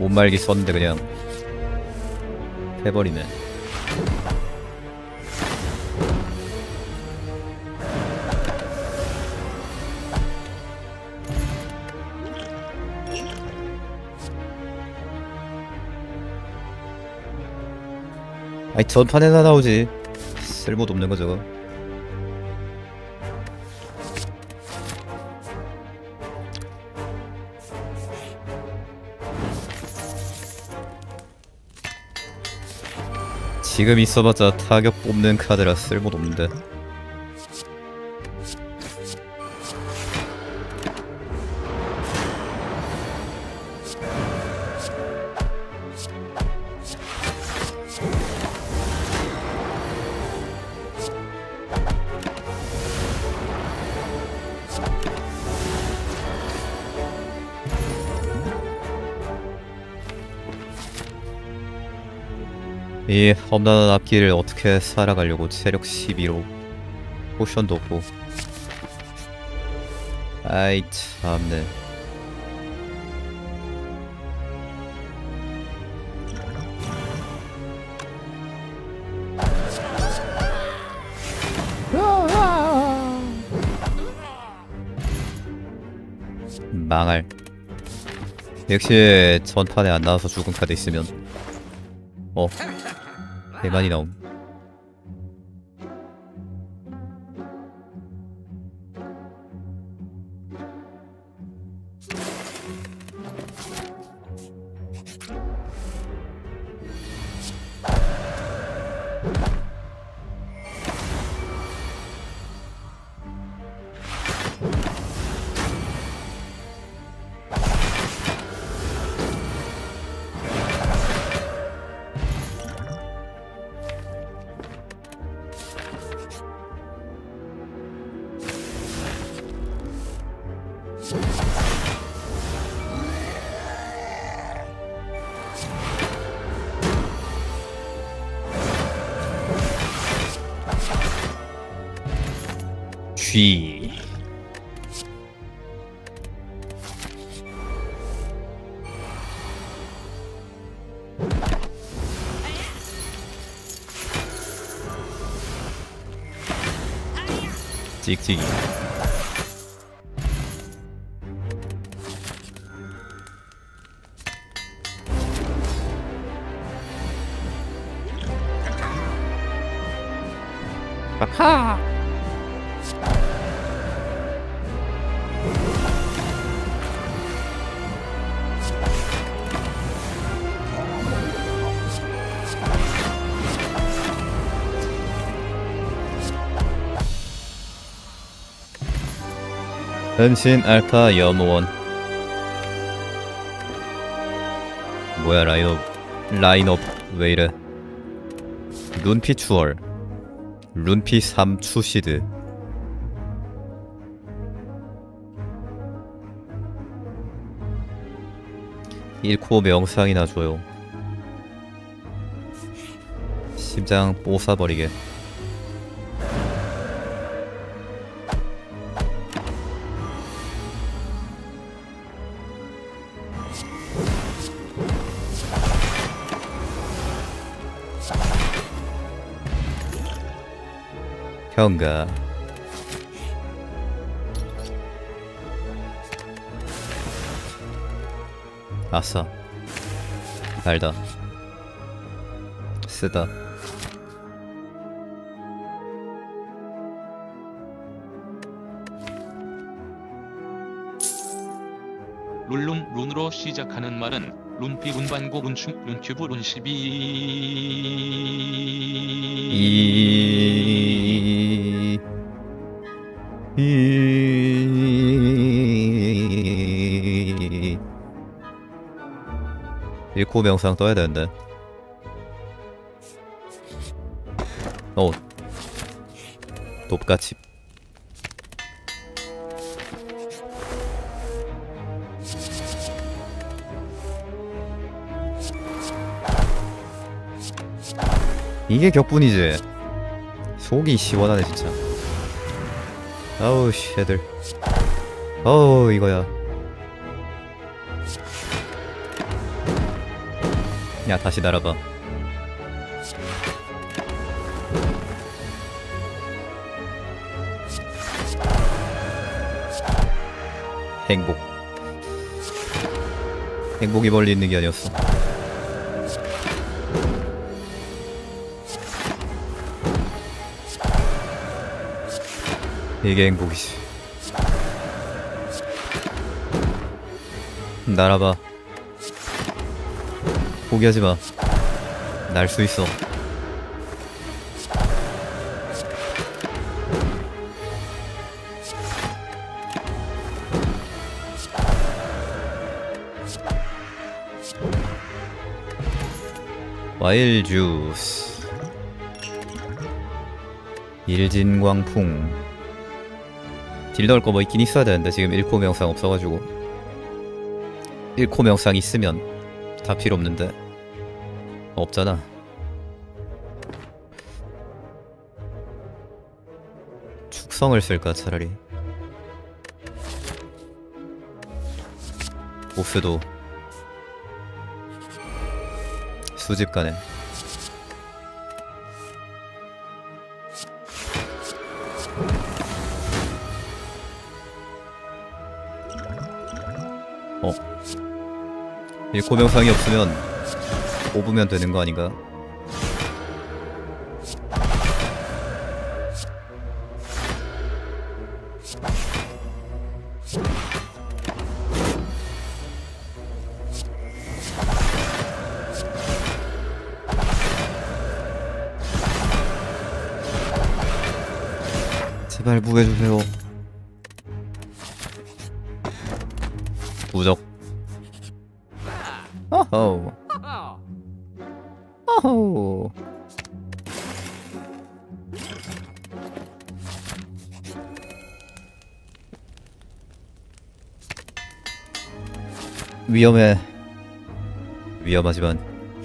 못 말기 썼는데 그냥 해버리네. 아이 전판에나 나오지. 쓸모도 없는 거 저거. 지금 있어봤자 타격 뽑는 카드라 쓸모도 없는데. 이 험난한 앞길을 어떻게 살아가려고. 체력 12로 포션도 없고. 아이 참네. 망할. 역시 전판에 안 나와서 죽은 카드 있으면 대만이 나옴. 쥐. 찍찍이. 하하. 변신 알파 염원. 뭐야 라인업 왜 이래. 룬피 추월, 룬피 3 추시드. 일코 명상이나 줘요. 심장 뽀사버리게. 형가. 아싸. 달다. 쓰다. 룬으로 시작하는 말은 룬피, 룬반고, 룬충, 룬튜브, 룬12. 일코 명상 떠야 되는데. 돕같이. 이게 격분이지. 속이 시원하네 진짜. 아우 씨 애들. 어우 이거야. 야, 다시 날아봐. 행복. 행복이 멀리 있는 게 아니었어. 이게 행복이지. 날아봐. 포기하지 마. 날 수 있어. 과일 주스. 일진광풍. 딜 넣을 거 뭐 있긴 있어야 되는데 지금 1코 명상 없어가지고. 1코 명상 있으면 다 필요 없는데 없잖아. 축성을 쓸까 차라리. 보스도 수집 가네. 어, 1코 명상이 없으면 뽑으면 되는 거 아닌가? 제발 무해주세요. 부적. 어허. 어허. 위험해. 위험하지만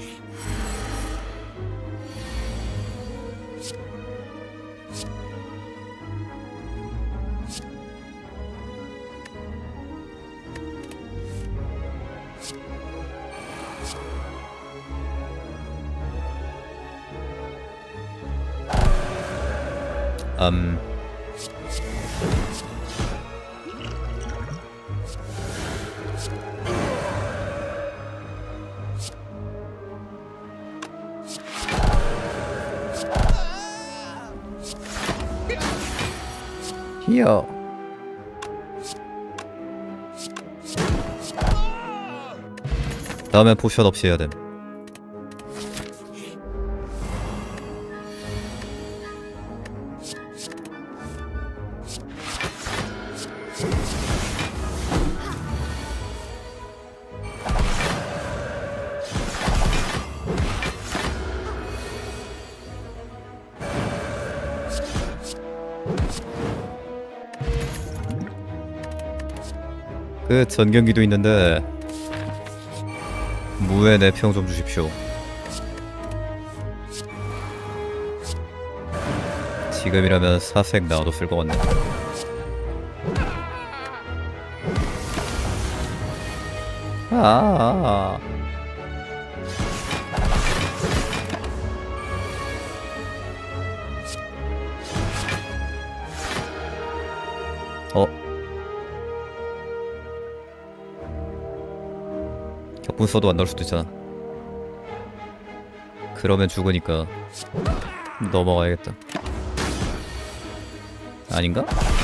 히어. 다음엔 포션 없이 해야 됨. 그 전경기도 있는데 무에 내 평 좀 주십시오. 지금이라면 사색 나와도 쓸 것 같네. 아. 격분 써도 안 나올 수도 있잖아. 그러면 죽으니까 넘어가야겠다. 아닌가?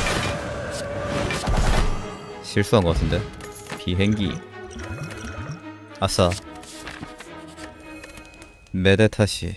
실수한 것 같은데. 비행기. 아싸. 메데타시.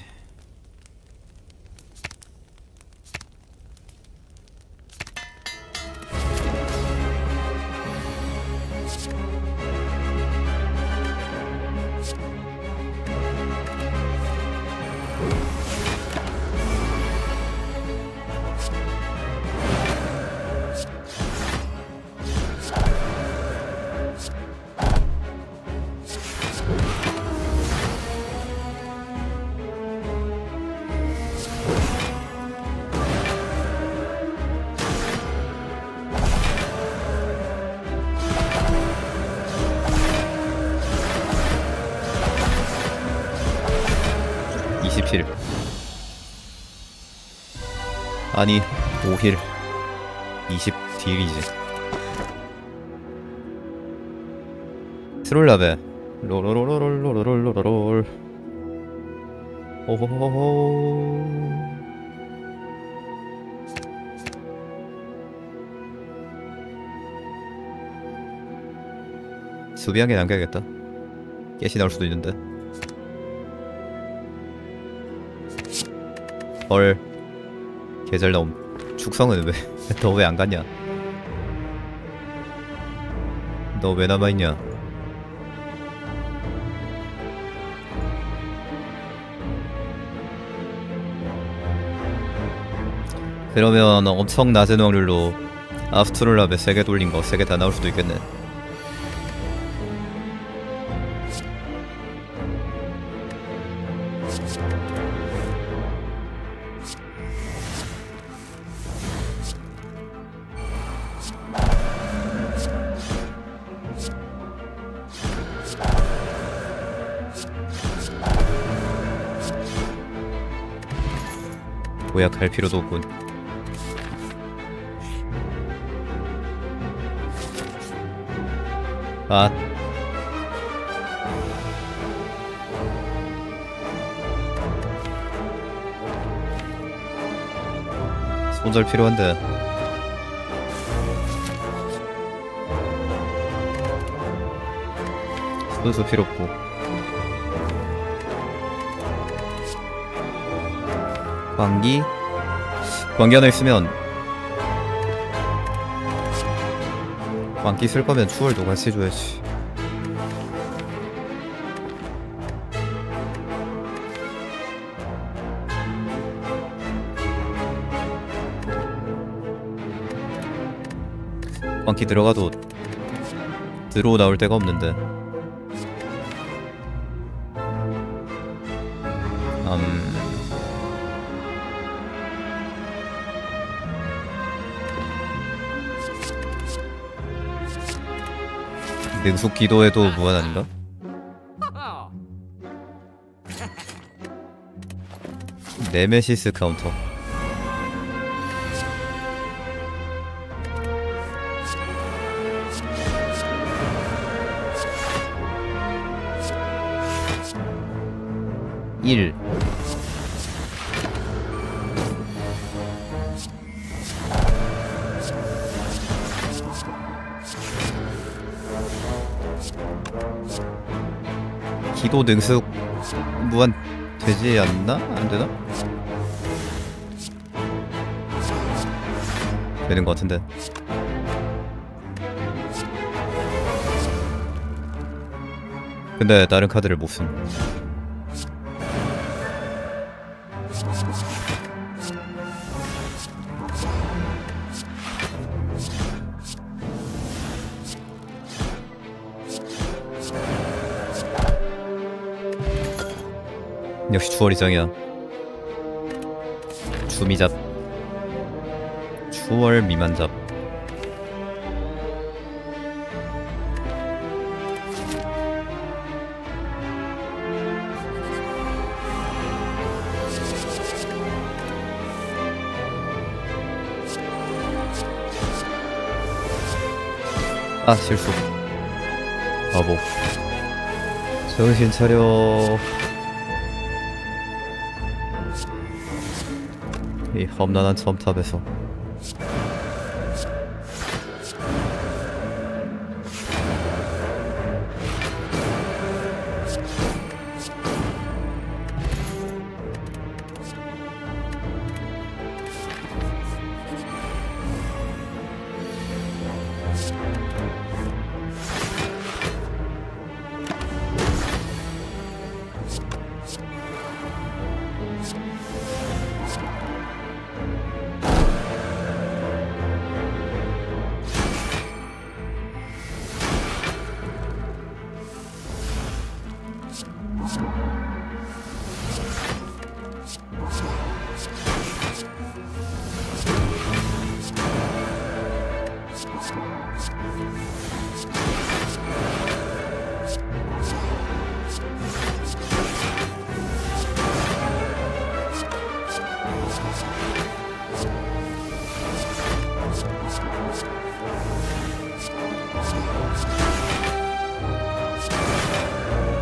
20힐 아니 5힐 20딜이지. 트롤라베 롤롤롤롤롤롤롤롤 오호호호. 수비한 게 남겨야겠다. 깨시 나올 수도 있는데. 헐 개잘 나옴. 축성은 왜 너 왜 안 갔냐? 너 왜 남아있냐? 그러면 엄청 낮은 확률로 아스트롤라베 3개 돌린 거 3개 다 나올 수도 있겠네. 도약할 필요도 없군. 아 손절 필요한데. 손수 필요 없고. 광기 하나 있으면 광기 쓸 거면 추월도 같이 해줘야지. 광기 들어가도 들어오 나올 데가 없는데. 능숙 기도해도 무한 아닌가? 네메시스 카운터. 일 기도 능숙 무한 되지 않나? 안 되나? 되는 것 같은데. 근데 다른 카드를 못 쓴. 역시 추월이장이야. 주미잡 추월 미만잡. 아 실수. 바보. 정신 차려. 이 험난한 첨탑에서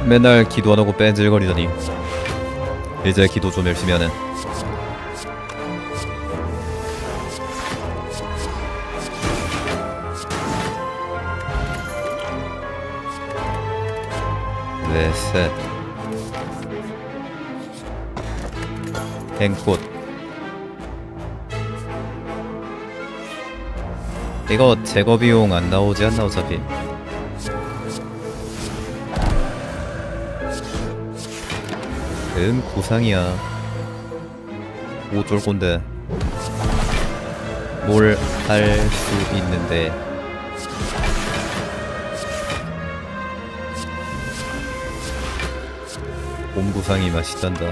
맨날 기도 안 하고 뺀질거리더니 이제 기도 좀 열심히 하네. 넷셋 행꽃. 이거 제거 비용 안 나오지 않나 어차피. 구상이야. 어쩔 건데. 뭘 할 수 있는데. 곰구상이 맛있단다.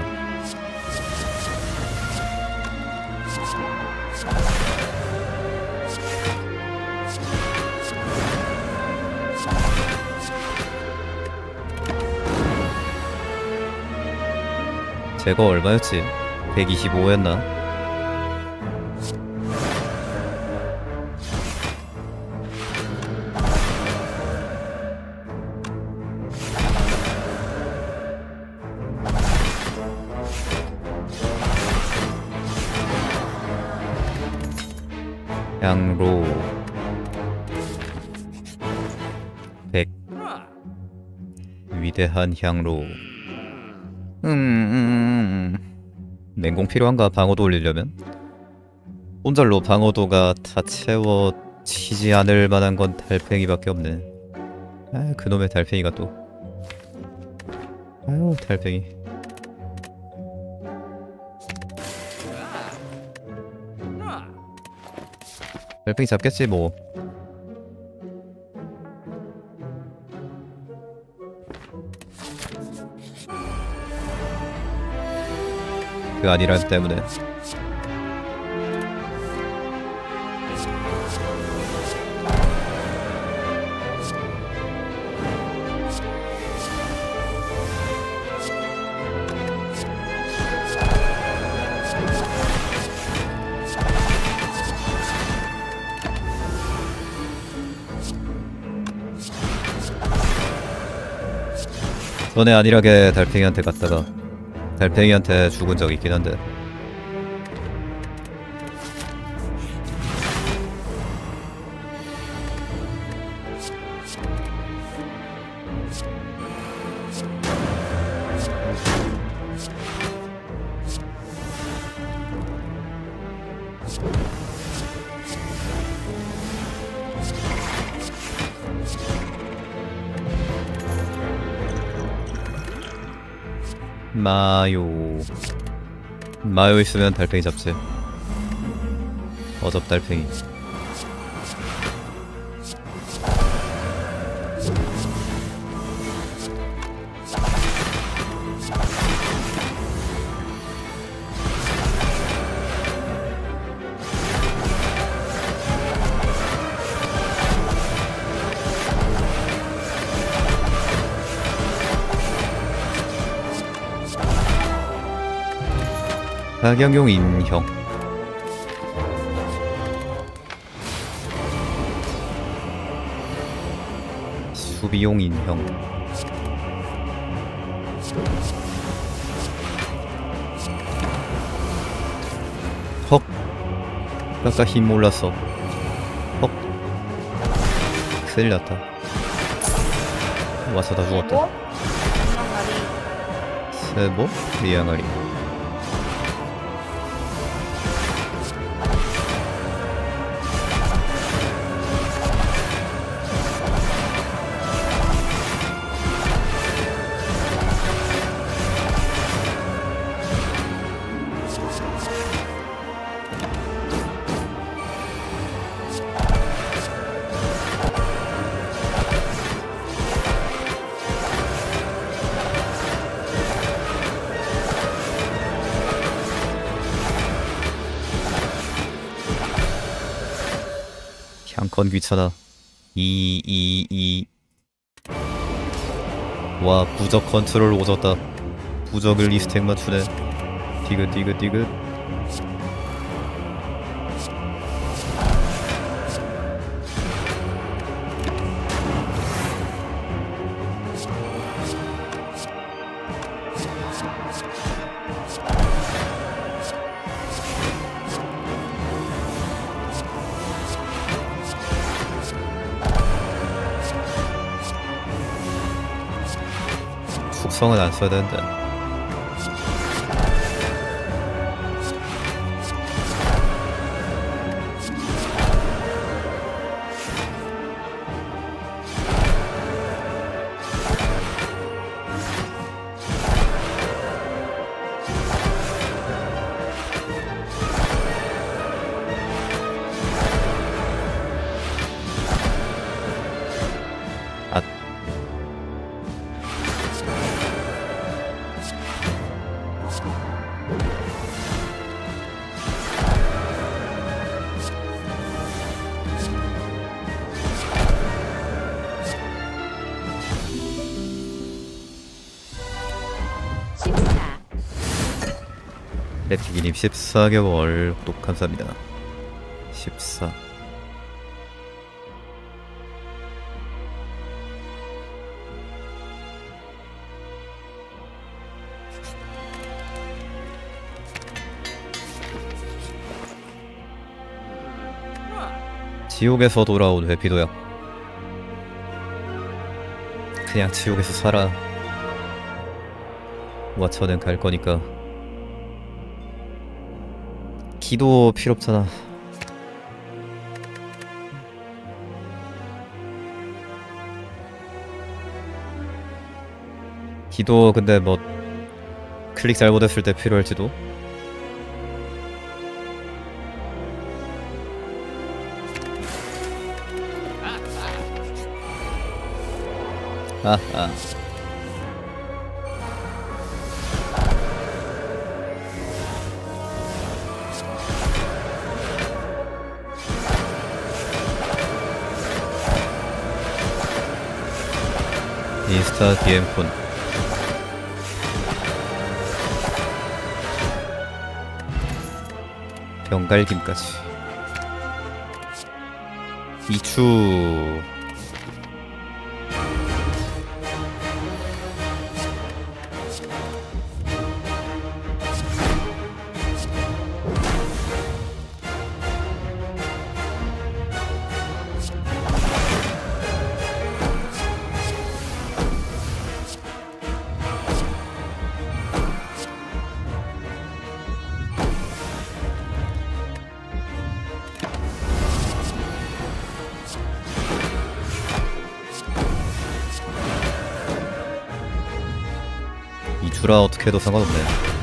제거 얼마였지? 125였나? 향로 100 위대한 향로. 냉공 필요한가? 방어도 올리려면? 혼잘로 방어도가 다 채워지지 않을 만한 건 달팽이밖에 없네. 아, 그놈의 달팽이가 또. 아유, 달팽이. 달팽이 잡겠지 뭐. 그 아니란 때문에. 전에 안일하게 달팽이한테 갔다가 달팽이한테 죽은 적 있긴 한데. 마요 있으면 달팽이 잡지. 어접 달팽이. 사경용 인형. 수비용 인형. 헉. 아까 힘 몰랐어. 헉. 큰일 났다. 와서 다 죽었다. 세보? 리앙아리. 향건 귀찮아. 와, 부적 컨트롤 오졌다. 부적을 리스택 맞추네. 디귿. 숙성은 안 써야 되는데. 아, 십사, 랩피기님 14개월 구독 감사합니다. 14. 지옥에서 돌아온 회피도약. 그냥 지옥에서 살아. 와처는 갈 거니까. 기도 필요 없잖아. 기도 근데 뭐 클릭 잘못했을 때 필요할지도. 아아. 인스타 DM폰. 병갈김까지. 이추. 이주라 어떻게 해도 상관없네.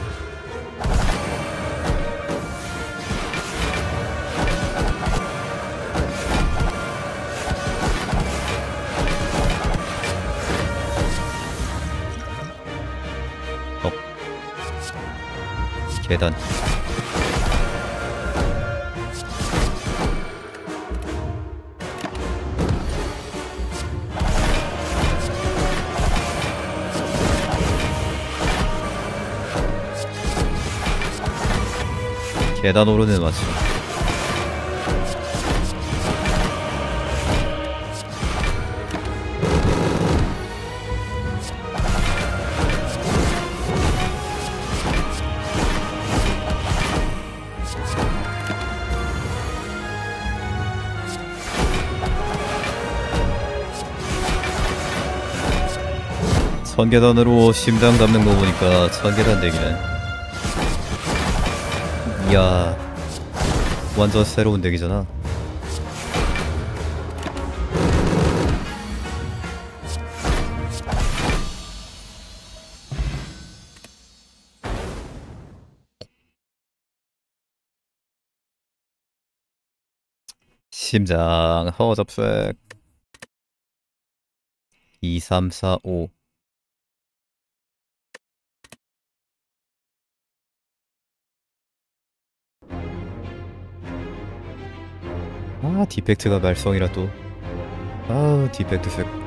계단. 계단 오르는 맛이. 천계단으로 심장 잡는 거 보니까 천계단 덱이네. 이야, 완전 새로운 덱이잖아. 심장 허접색. 2, 3, 4, 5. 아, 디펙트가 말썽이라 또. 아, 디펙트 색.